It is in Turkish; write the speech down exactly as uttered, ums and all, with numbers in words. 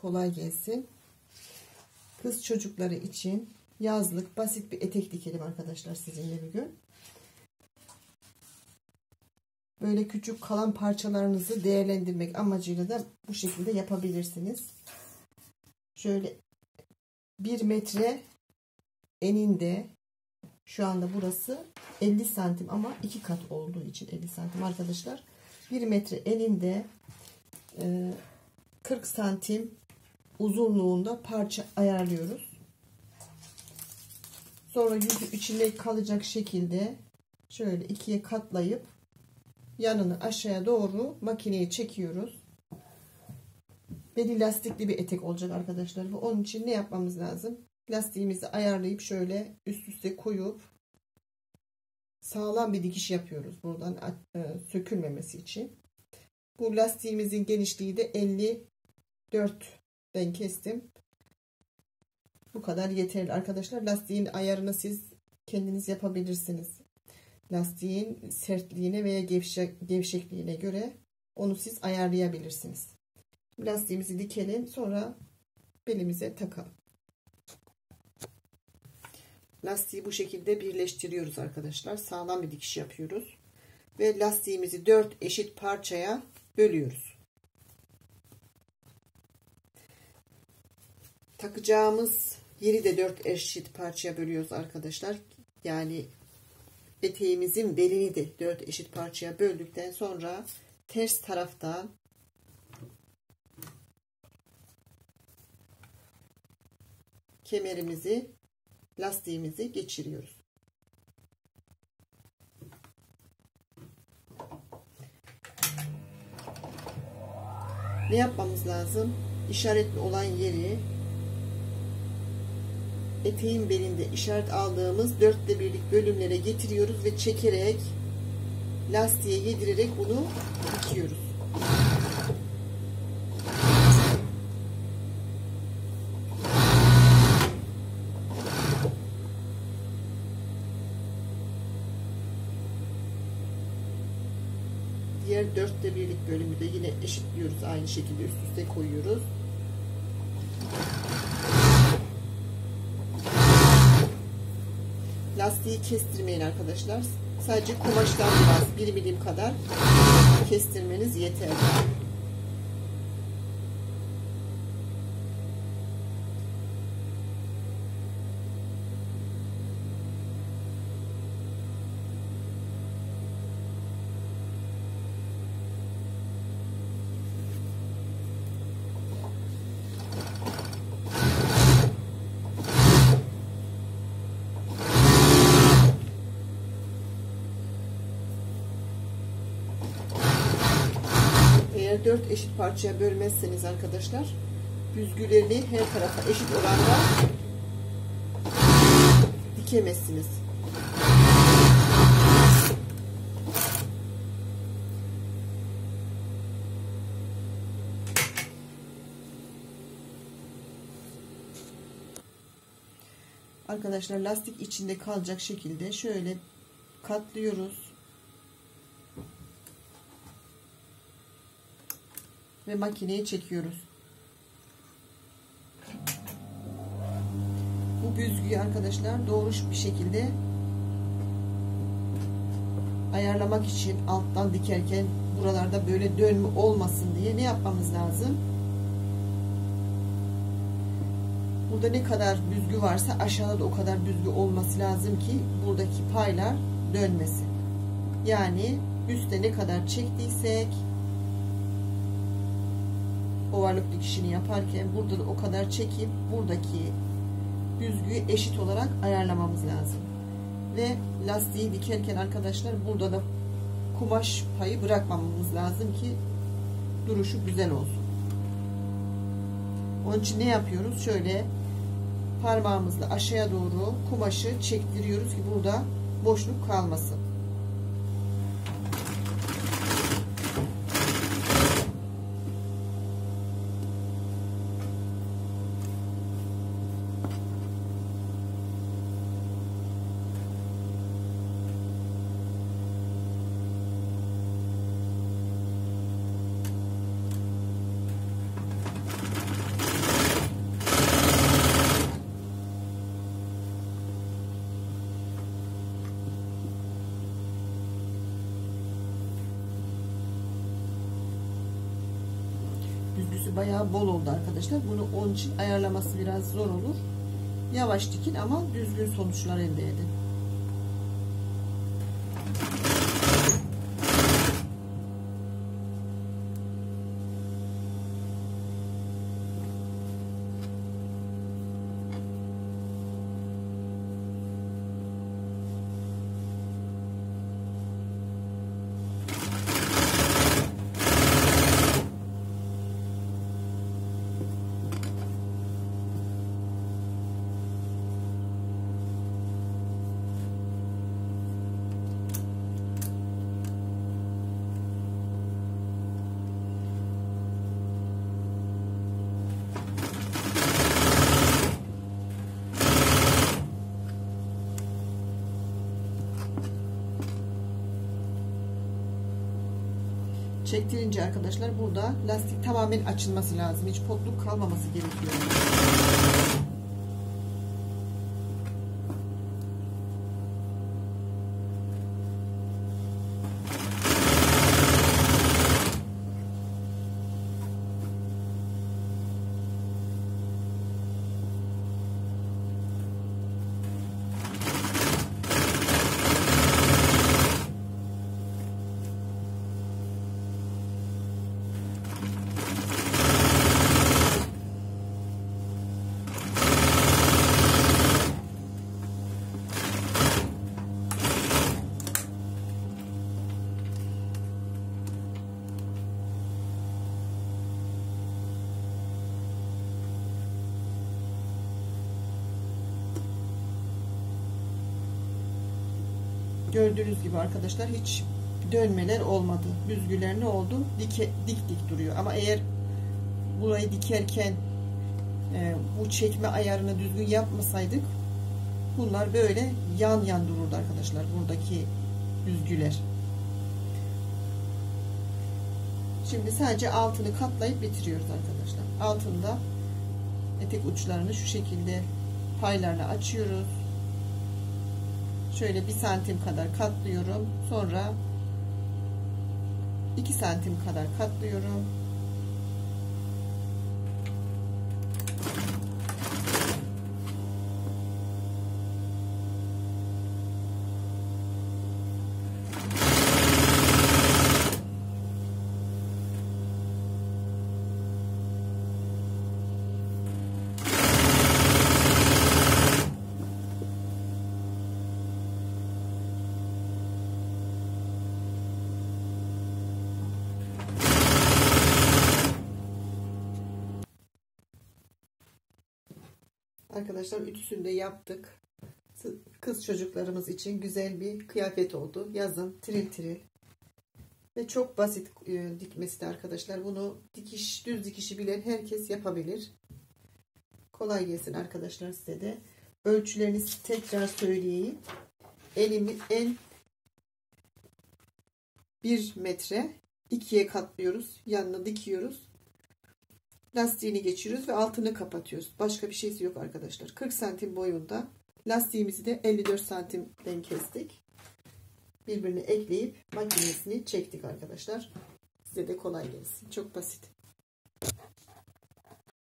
kolay gelsin. Kız çocukları için yazlık basit bir etek dikelim arkadaşlar sizinle bugün. Böyle küçük kalan parçalarınızı değerlendirmek amacıyla da bu şekilde yapabilirsiniz. Şöyle bir metre eninde, şu anda burası elli santim ama iki kat olduğu için elli santim arkadaşlar. bir metre eninde kırk santim uzunluğunda parça ayarlıyoruz. Sonra yüzü içinde kalacak şekilde şöyle ikiye katlayıp yanını aşağıya doğru makineye çekiyoruz. Beli lastikli bir etek olacak arkadaşlar. Bu onun için ne yapmamız lazım? Lastiğimizi ayarlayıp şöyle üst üste koyup sağlam bir dikiş yapıyoruz. Buradan sökülmemesi için. Bu lastiğimizin genişliği de elli dörtten kestim. Bu kadar yeterli arkadaşlar. Lastiğin ayarını siz kendiniz yapabilirsiniz. Lastiğin sertliğine veya gevşek, gevşekliğine göre onu siz ayarlayabilirsiniz. Lastiğimizi dikelim, sonra belimize takalım. Lastiği bu şekilde birleştiriyoruz arkadaşlar. Sağlam bir dikiş yapıyoruz. Ve lastiğimizi dört eşit parçaya bölüyoruz. Takacağımız yeri de dört eşit parçaya bölüyoruz arkadaşlar. Yani eteğimizin belini de dört eşit parçaya böldükten sonra ters taraftan kemerimizi, lastiğimizi geçiriyoruz. Ne yapmamız lazım? İşaretli olan yeri eteğin belinde işaret aldığımız dörtte birlik bölümlere getiriyoruz ve çekerek lastiğe yedirerek bunu dikiyoruz. Diğer dörtte birlik bölümü de yine eşitliyoruz, aynı şekilde üst üste koyuyoruz. Lastiği kestirmeyin arkadaşlar. Sadece kumaştan biraz bir milim kadar kestirmeniz yeterli. dört eşit parçaya bölmezseniz arkadaşlar büzgülerini her tarafa eşit oranda dikemezsiniz. Arkadaşlar lastik içinde kalacak şekilde şöyle katlıyoruz. Ve makineye çekiyoruz. Bu büzgüyü arkadaşlar doğru bir şekilde ayarlamak için alttan dikerken buralarda böyle dönme olmasın diye ne yapmamız lazım? Burada ne kadar büzgü varsa aşağıda da o kadar büzgü olması lazım ki buradaki paylar dönmesin. Yani üstte ne kadar çektiysek ovarlık dikişini yaparken burada da o kadar çekip buradaki büzgüyü eşit olarak ayarlamamız lazım. Ve lastiği dikerken arkadaşlar burada da kumaş payı bırakmamamız lazım ki duruşu güzel olsun. Onun için ne yapıyoruz? Şöyle parmağımızla aşağıya doğru kumaşı çektiriyoruz ki burada boşluk kalmasın. lastiğimiz bayağı bol oldu arkadaşlar. Bunu onun için ayarlaması biraz zor olur. Yavaş dikin ama düzgün sonuçlar elde edin. Çektirince arkadaşlar burada lastik tamamen açılması lazım. Hiç potluk kalmaması gerekiyor. Gördüğünüz gibi arkadaşlar hiç dönmeler olmadı. Büzgüler ne oldu? Dike, dik dik duruyor. Ama eğer burayı dikerken e, bu çekme ayarını düzgün yapmasaydık bunlar böyle yan yan dururdu arkadaşlar. Buradaki büzgüler. Şimdi sadece altını katlayıp bitiriyoruz arkadaşlar. Altında etek uçlarını şu şekilde paylarla açıyoruz. Şöyle bir santim kadar katlıyorum. Sonra iki santim kadar katlıyorum. Arkadaşlar ütüsünü de yaptık. Kız çocuklarımız için güzel bir kıyafet oldu. Yazın tiril tiril. Ve çok basit e, dikmesi de arkadaşlar. Bunu dikiş, düz dikişi bilen herkes yapabilir. Kolay gelsin arkadaşlar size de. Ölçülerinizi tekrar söyleyeyim. Elimi en bir metre ikiye katlıyoruz. Yanına dikiyoruz. Lastiğini geçiriyoruz ve altını kapatıyoruz. Başka bir şeysi yok arkadaşlar. kırk santim boyunda. Lastiğimizi de elli dört santimden kestik. Birbirine ekleyip makinesini çektik arkadaşlar. Size de kolay gelsin. Çok basit.